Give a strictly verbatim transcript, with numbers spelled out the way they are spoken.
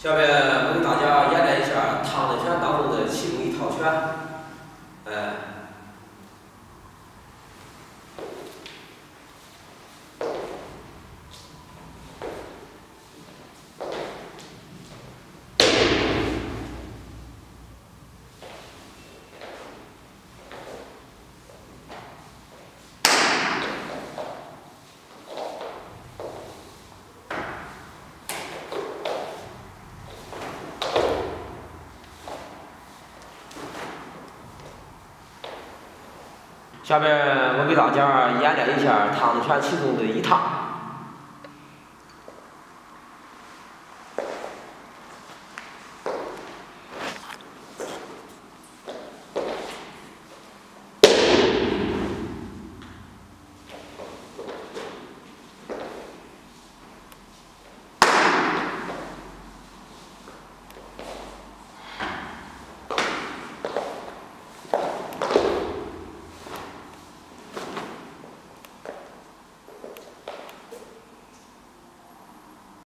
下面我给大家演练一下唐人拳当中的其中一套拳，哎。下面我给大家演练一下唐人拳其中的一趟。